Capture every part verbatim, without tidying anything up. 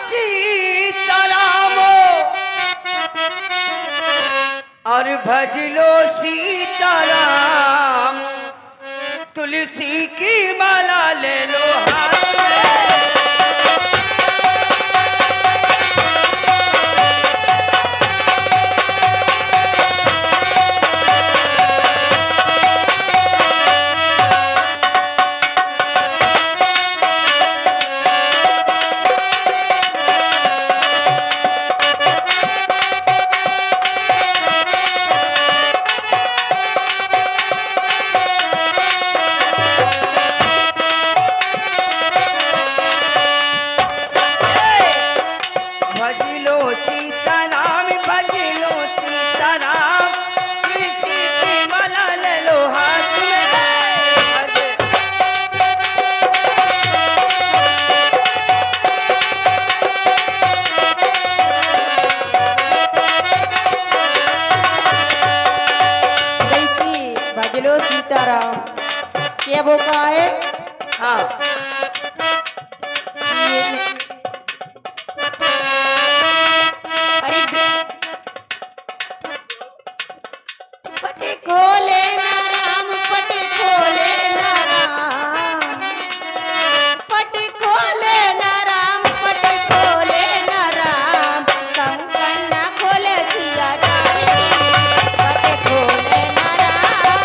सीताराम और भज लो सीताराम, तुलसी की माला ले लो हाथ में। क्या वो का है? हाँ अरे पटे खोले ना राम, पटे खोले ना राम, पटे खोले ना राम, पटे खोले ना राम, कंकन ना खोले जिया जानकी, पटे खोले ना राम।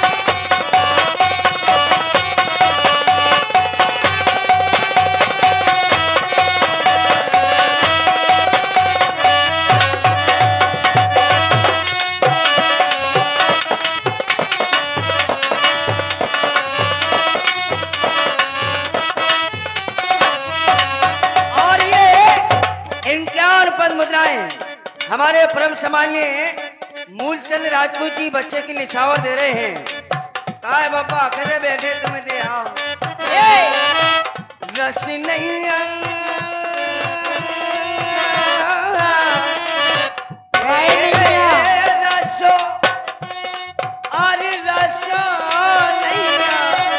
हमारे परम सम्मानीय मूलचंद राजपूत जी बच्चे की निछावर दे रहे हैं। कहा है बाबा खड़े बैठे तुम्हें दे आओ रस नैया रसो अरे रसो नैया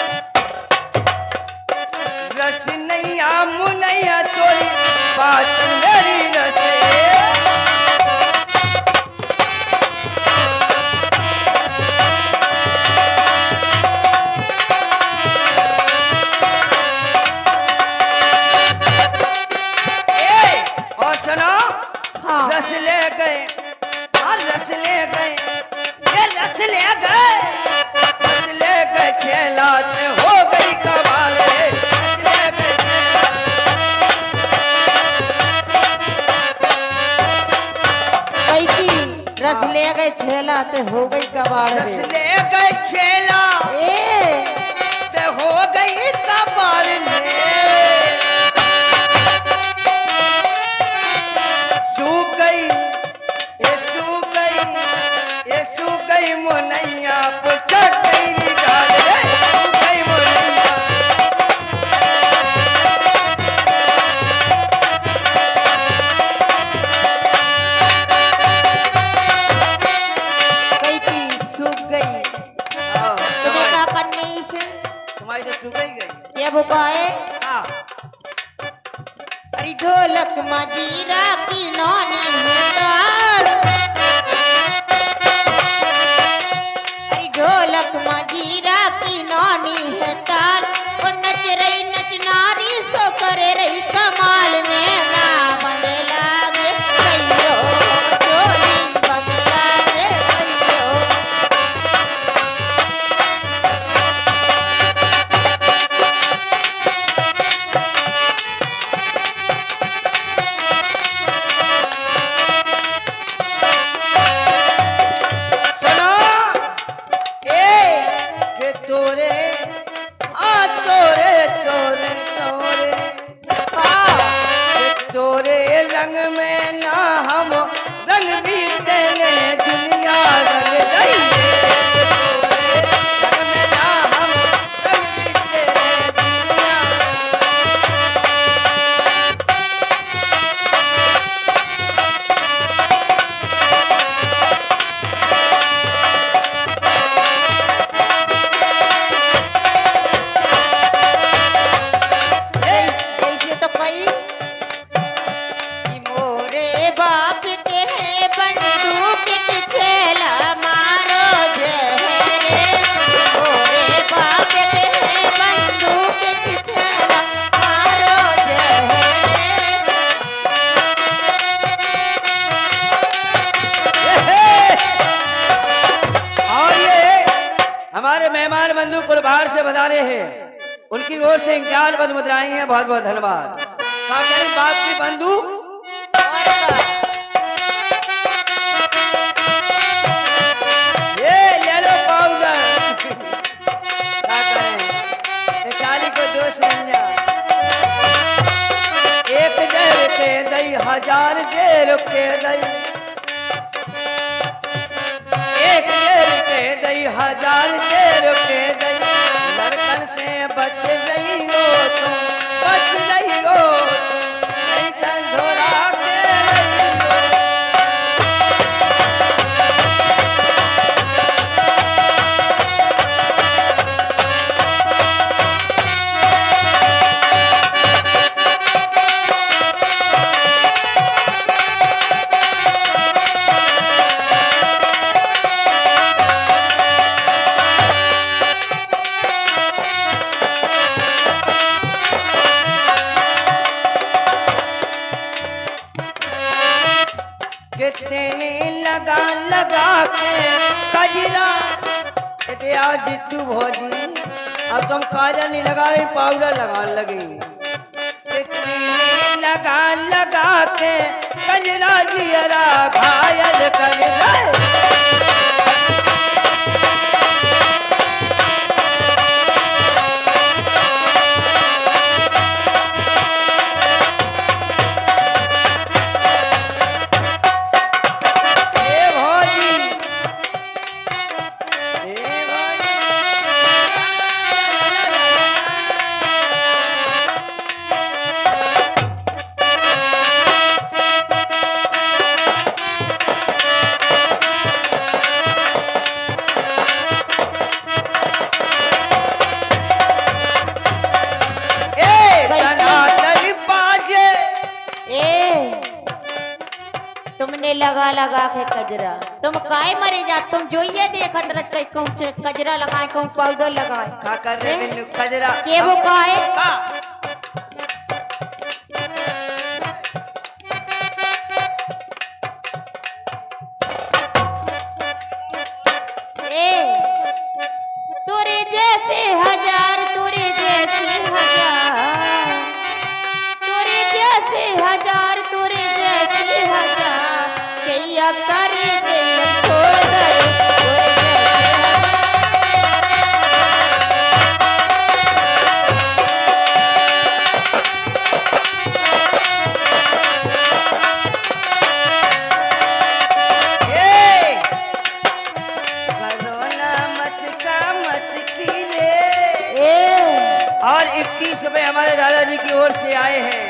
रस नैया मुनैया तोरी बात मेरी रसे रस ले गए और रस ले गए ये रस ले गए रस ले गए छेलात हो गई कमाल रस ले गए कई की रस ले गए छेला ते हो गई कबाड़ रस ले गए छेला ए ते हो गई कबाड़ में सूख गई ये सूख गई ये सूख गई मुनैया पुछट गई निकाल रे सूख गई मुनैया कई की सूख गई तुम्हें क्या करने से तुम्हारी तो सूख ही गई ये बुकाए हाँ अरे ढोलक मजीरा की नौनी है ताल, अरे ढोलक मजीरा की नौनी है ताल, वो नच रही नचनारी सो करे रही कमाल ने ना बंदे लागे कहियो चोली बंदे लागे कहियो तोरे तोरे तोरे मेहमान बंधु कुलबार से बधारे हैं, उनकी ओर से इक्यावन पद मुद्राएं हैं। बहुत बहुत धन्यवाद। बाप की बंधु ये ले लो पाउडर। क्या करें बेचारी को दोष समझा। एक देर के दई हजार देर के दई, एक देर के दई हजार देर के दई, लड़कन से बच गई हो तुम, बच गई हो नहीं कंधोरा के रही हो। लगा लगा के कजरा आज तू भोजी, अब तुम काजल नहीं लगा रही पाउडर लगा लगी। लगा लगा के कजरा जियरा घायल कर गए। लगा लगा के कजरा तुम काय मरे जा, तुम जो ये देखत रह कहूं से कजरा लगाए कहूं पाउडर लगाए। का कर रहे बिल्लू कजरा के वो काहे ए तोरे जैसे हजार, तोरे जैसे हजार, तोरे जैसे हजार, तोरे जैसे हजार कैया कर दे छोड़ दे। और इक्कीस रुपए हमारे दादाजी की ओर से आए हैं।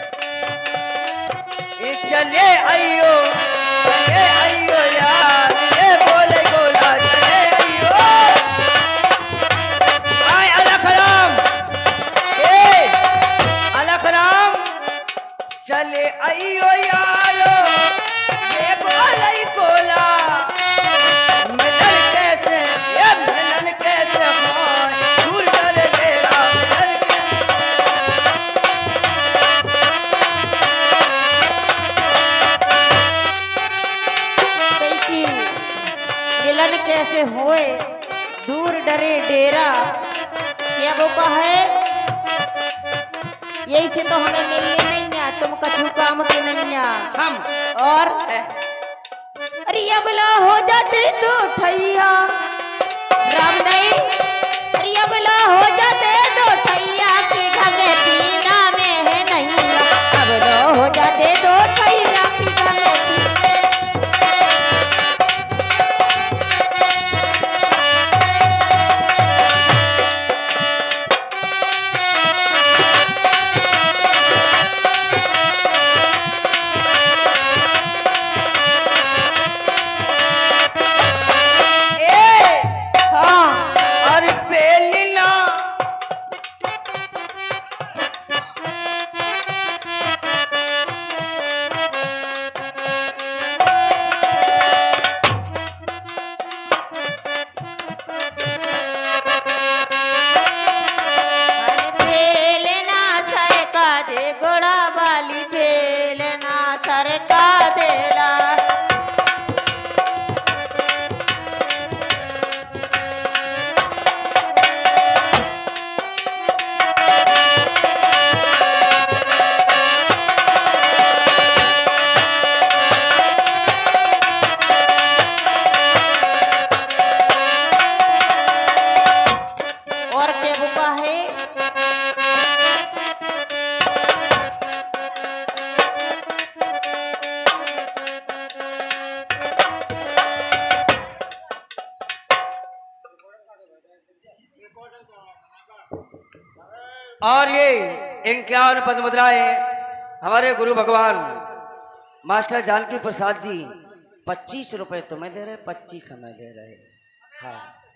ये चले आइयो, चले आइयो यार, ये बोले गोला चले आइयो। आए अलख राम, ए अलख राम चले आइयो यारो, ये गोला ही गोला मिलन कैसे, ये मिलन कैसे हो दूर चले तेरा मिलन कैसे होए दूर डरे डेरा। क्या वो है यही से तो हमें मिलने नहीं है, तुम कछु काम के नहीं है हम। और अरे अबला हो जाते दो ठैया रामदई, अरे अबला हो जाते दो ठैया की ढंगे पीना में है नहीं, अबला हो जाते दो ठैया की ढंगे और ये इक्यावन पद मुद्राएं हमारे गुरु भगवान मास्टर जानकी प्रसाद जी पच्चीस रुपए तुम्हें दे रहे, पच्चीस हमें दे रहे। हाँ